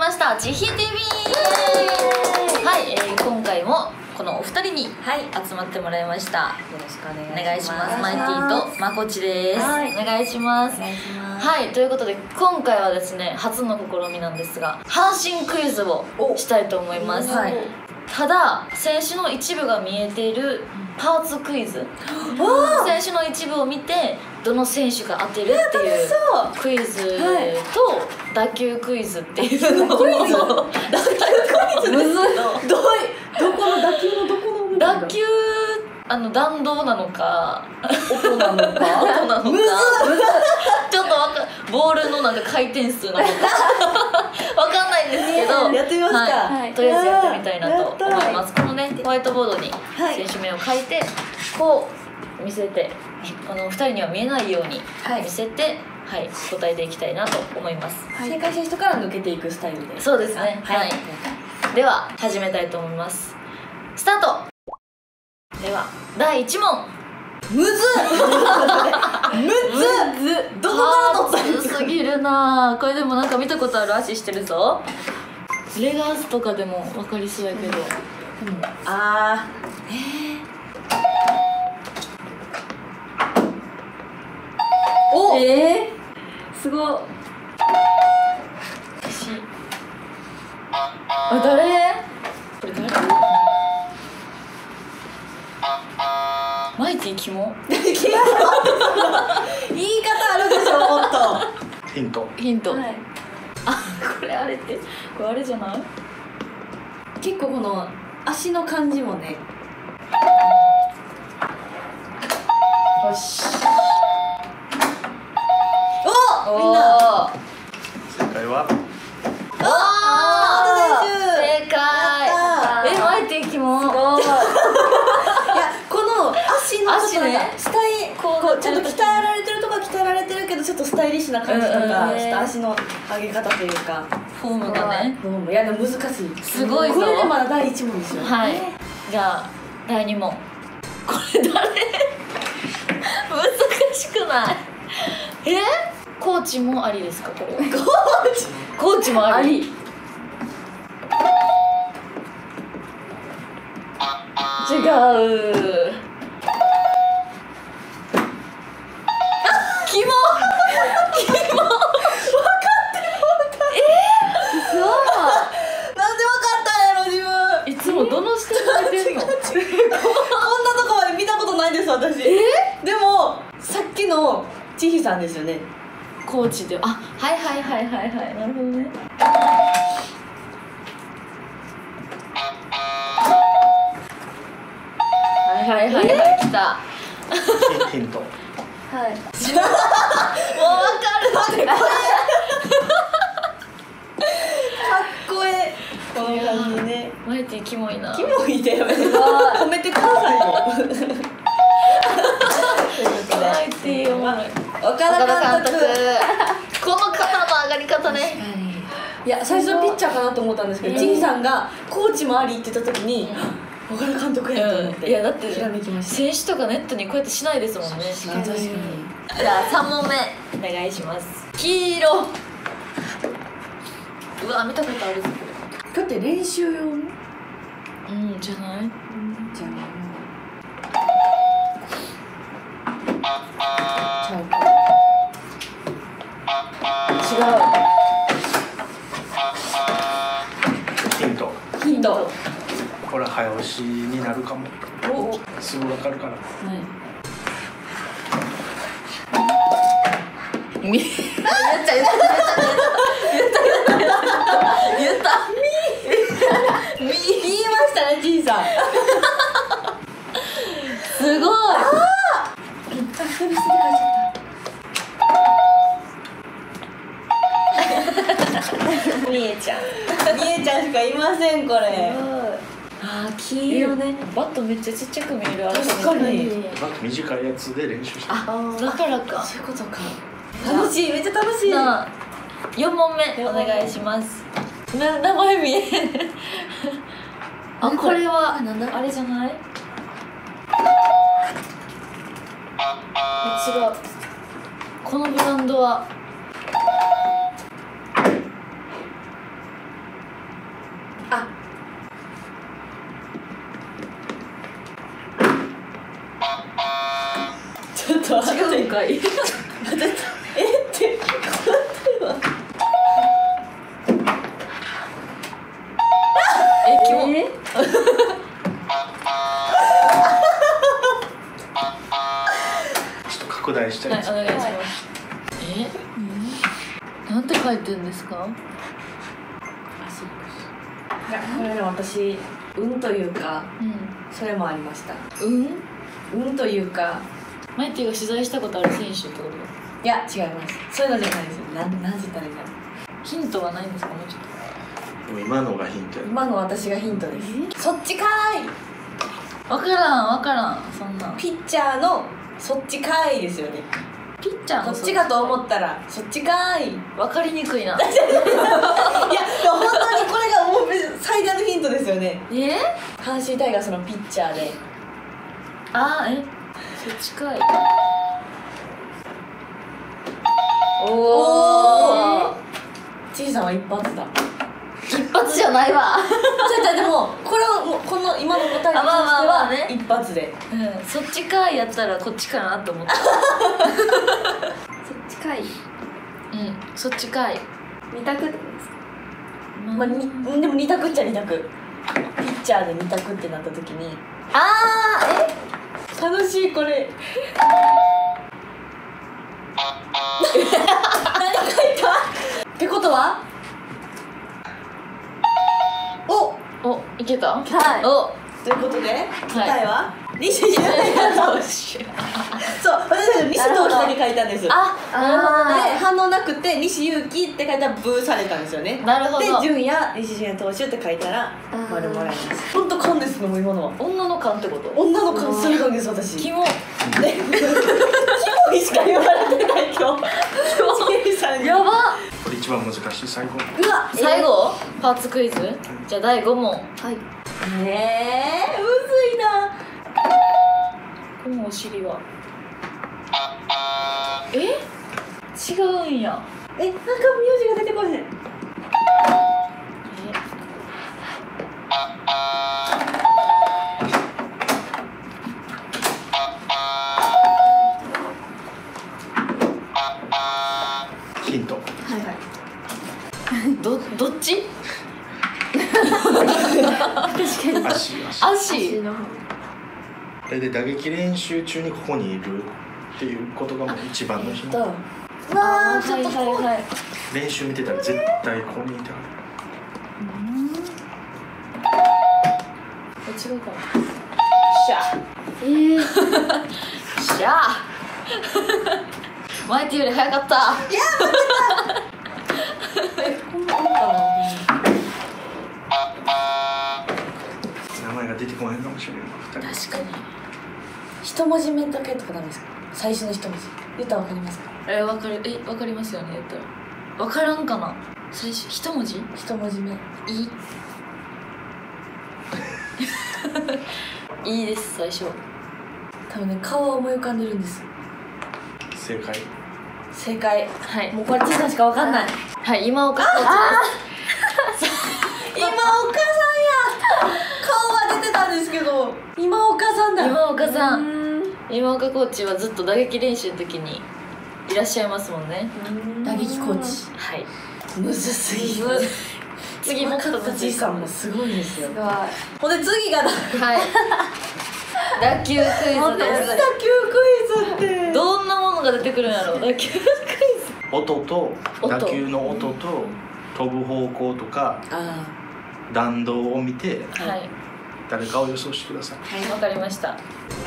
ましたちひ TV。 はい、今回もこのお二人に集まってもらいました。よろしくお願いします。マイティとまこちです。お願いします。はい、ということで今回はですね、初の試みなんですが、阪神クイズをしたいと思います。ただ選手の一部が見えているパーツクイズ、選手の一部を見てどの選手が当てるっていうクイズと打球クイズっていうのを、打球クイズどこの打球のどこの部分？ 打球弾道なのか音なのか音なのかちょっとボールのなんか回転数なのかわかんないんですけど、 やってみますか。 とりあえずやってみたいなと思います。このねホワイトボードに選手名を書いてこう見せて、2人には見えないように見せて、答えていきたいなと思います。 正解した人から抜けていくスタイルで。 そうですね。はい。では始めたいと思います。スタート。では第1問。 むずっどこから取ったんですか？ すぎるな。これでもなんか見たことある足してるぞ。レガースとかでも分かりそうやけど、 おすごい。 誰？これ誰？マイティキモ？ 言い方あるでしょ、もっと。 ヒント。 これあれって、これあれじゃない？ 結構この足の感じもね。 よし。 お、みんな。 正解は。 正解。マイティキモ。 足のちょっとなんか下にこうちゃんと鍛えられてるとか鍛えられてるけど、ちょっとスタイリッシュな感じとか、ちょっと足の上げ方というかフォームがね。 いやでも難しい。 すごいぞ。 これでまだ第1問ですよ。 はい。じゃあ第2問。これ誰？難しくない？コーチもありですか？これは。コーチもあり。違う。キモ。分かってもうた。 なんで分かったんやろ自分。 いつもどの視点で見てんの？ こんなとこまで見たことないです私。でもさっきのちひさんですよね。 コーチで、はいなるほどね。はい来た。 ヒント。 もう分かるって。 かっこええ。この感じね。 マイティキモいな。 キモいでやめて。褒めてくださいよ。 マイティおもろい。 岡田監督。 この肩の上がり方ね。 いや最初ピッチャーかなと思ったんですけど、ちひさんがコーチもありって言った時に岡田監督やと思って。 いやだってひらめきました。 選手とかネットにこうやってしないですもんね。 確かに。 じゃあ3問目お願いします。黄色。うわ見たことあるぞこれ。 今日って練習用の？ じゃない？ じゃ違う。 ヒント。 ヒント。 これ早押しになるかも。すぐ分かるから。 言った言いましたね、ちひさん。 すごい。みえちゃんしかいませんこれ。 黄色ね。バットめっちゃちっちゃく見える。 確かに。 短いやつで練習して。 だからか。 そういうことか。楽しい、めっちゃ楽しい。 4問目お願いします。名前見えへん。これはあれじゃない？違う。このブランドはあ、ちょっと待って、 違うんかい。 えってキモ。 ちょっと拡大したやつ、 はい、お願いします。なんて書いてるんですか？ いや、これね、私運というかうんそれもありました。 運というか、 マイティが取材したことある選手ってこと？ いや違います。そういうのじゃないですよ。なんて言ったらいいんだろう。 ヒントはないんですか？もうちょっでも今のがヒントや。 今の私がヒントです。そっちかーい。 と。わからんそんなん。 ピッチャーのそっちかーいですよね。 ピッチャーのこっちかと思ったらそっちかーい。いや、 わかりにくいな。 でも本当にこれがもう最大のヒントですよね。阪神タイガースのピッチャーで。 あー、そっちかい。 おおお。ちいさんは一発だ。 一発じゃないわ。 じゃでもこれはもうこの今の答えに関してまあまあはね一発で。 そっちかいやったらこっちかなと思った。 そっちかい。 そっちかい。 二択ってことですか？ まあでも二択っちゃ二択。ピッチャーで二択ってなった時に、楽しいこれ。何書いた？ってことは？ お、いけた？ はい。 お、 ということで答えは西純也投手。そう、私たち西投手だけ書いたんです。で、 なるほどね。 反応なくて西勇輝って書いたらブーされたんですよね。 なるほど。 で、純也西純也投手って書いたら丸もらいます。本当勘ですの今のは。 女の勘ってこと？ 女の勘するんです私。 キモ。 キモいしか言われてない今日。キモさんに。 やば。 これ一番難しい最後。 うわ、 最後パーツクイズ。じゃあ第5問。 はい。 むずいな。 このお尻は。違うんや。 なんか名字が出てこない。 ヒント。 はいはい。 どっち？ 足。 足。 の方。 大体打撃練習中にここにいるっていうことがもう一番のヒント。 わあ、ちょっと怖い。 はい。 練習見てたら絶対ここにいてある。 違うかな。 しゃ。 しゃあ。マイティより早かった。 こんなのかな。 名前が出てこないかもしれない。 確かに。 一文字目だけとかダメですか？最初の一文字。言ったらわかりますか？ わかりますよね。言ったら。わからんかな。最初一文字？ 一文字目。 いいです最初。 多分ね、顔は思い浮かんでるんです。 正解。 正解。 はい。 もうこれちさんしかわかんない。 はい、今岡コーチ今岡さんや。顔は出てたんですけど、今岡さんだ。 今岡さん。今岡コーチはずっと打撃練習の時にいらっしゃいますもんね。 打撃コーチ。 はい。 むずすぎる。 次もっと勝ちさんもすごいですよ。 すごい。 ほんで次がはい。打球クイズです。 打球クイズってどんなものが出てくるんやろう。打球クイズ。 音と打球の音と飛ぶ方向とか弾道を見てはい。 誰かを予想してください。 はい、わかりました。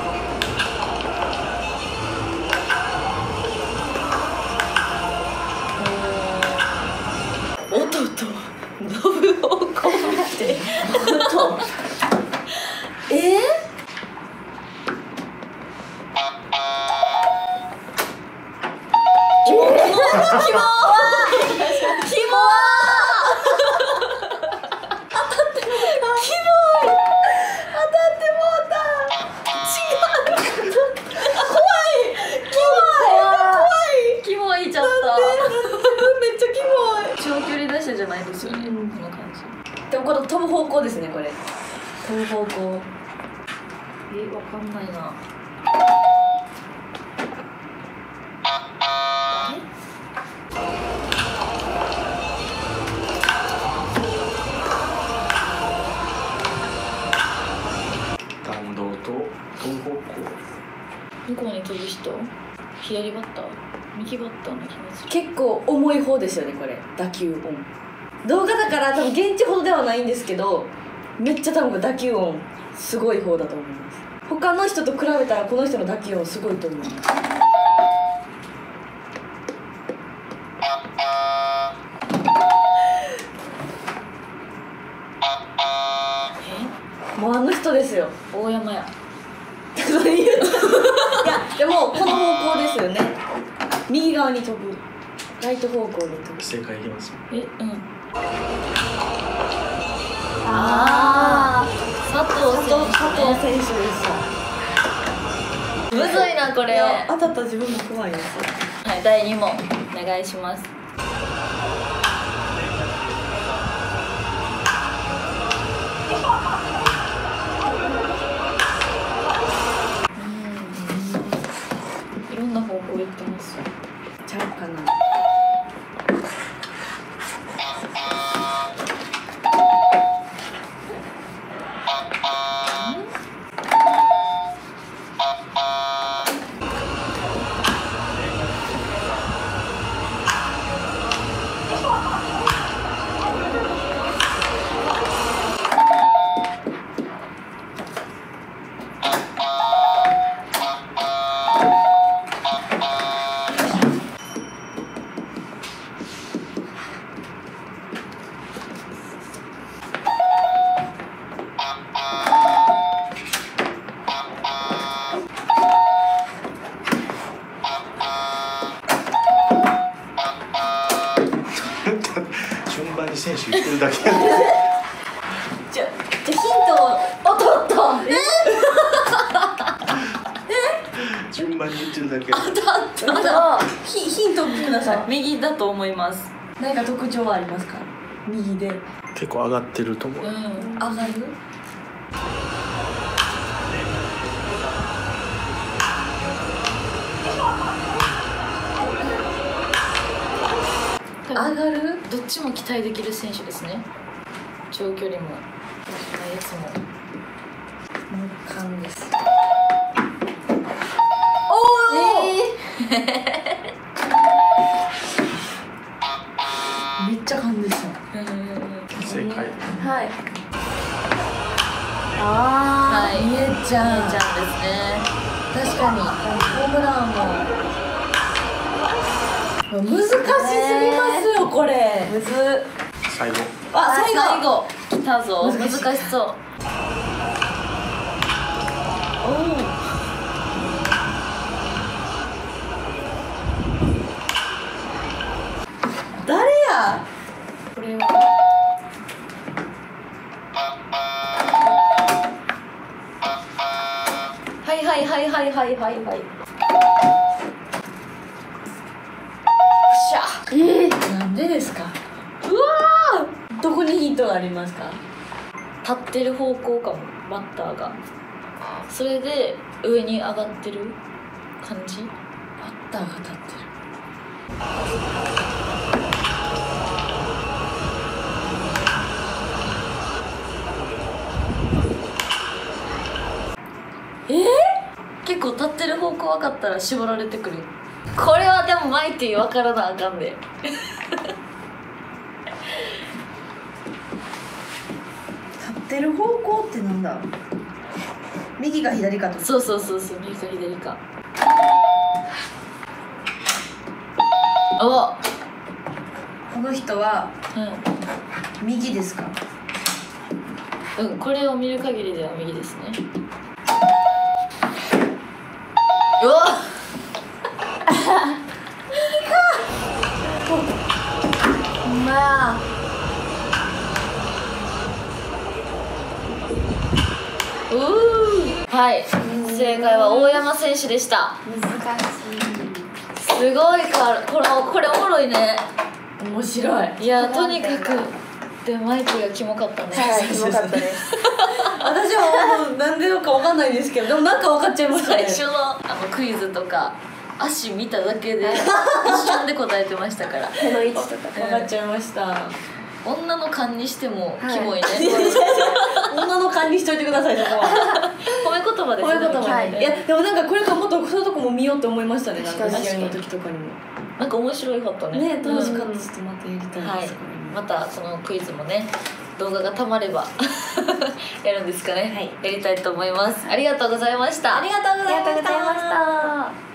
音と飛ぶ方向って音。 キモいちゃった。 めっちゃキモい。 長距離打者じゃないですよね、この感じ。 でもこの飛ぶ方向ですね、これ。飛ぶ方向。 わかんないな。 弾道と飛ぶ方向。 向こうに飛ぶ人、左バッター、右バッターの気がする。 結構重い方ですよね、これ。打球音。動画だから多分現地ほどではないんですけど、めっちゃ多分打球音すごい方だと思います。他の人と比べたらこの人の打球音すごいと思います。もうあの人ですよ。 大山や。 いやでもこの方向ですよね。右側に飛ぶ、ライト方向に飛ぶ。 正解いきます。 うん。ああ、佐藤選手でした。むずいなこれ。 当たった自分も怖いです。 はい、第2問お願いします。いろんな方向行ってます。 ちゃうかな。 順番に選手言ってるだけじゃヒントを当たった。 順番に言ってるだけ。 ヒントをください。 右だと思います。 何か特徴はありますか？右で。 結構上がってると思う。 上がる？上がる？どっちも期待できる選手ですね。長距離もないやつも。 勘です。 おお。 めっちゃ勘でした。 正解。 はい。 はい、 みえちゃん。 みえちゃんですね。 確かにホームランも難しすぎますよこれ。むず。 最後。 あ、最後来たぞ。難しそう。おお。 誰や？ これは。はい。 なんでですか？ うわどこにヒントがありますか？ ー、立ってる方向かも、バッターが。それで上に上がってる感じ。 バッターが立ってる。 結構立ってる方向分かったら絞られてくる。これはでもマイティ分からなあかんで。 立ってる方向ってなんだ？右か左かと。 そう、右か左か。お、 この人は右ですか？ これを見る限りでは右ですね。うわっほんまや。 はい、正解は大山選手でした。 難しすごいか、これおもろいね。 面白い。 いや、とにかくでマイクがキモかったね。 はい、キモかったです。 私はもう何でか分かんないんですけど、でもなんか分かっちゃいましたね。 最初のクイズとか足見ただけで一瞬で答えてましたから。 手の位置とか。 分かっちゃいました。 女の勘にしてもキモいね。 女の勘にしといてください、そこは。 褒め言葉ですね。 褒め言葉。 はいいやでもなんかこれからもっとそういうとこも見ようって思いましたね。なんか確かに試合の時とかにも。 なんか面白いかったね。 ね、楽しかった。ちょっとまたやりたいはいです。。 またこのクイズもね、動画がたまればやるんですかね。やりたいと思います。ありがとうございました。 ありがとうございました。 ありがとうございました。